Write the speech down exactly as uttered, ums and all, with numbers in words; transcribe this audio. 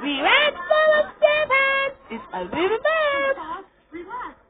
We ran full of seven. It's a little bad. Relax.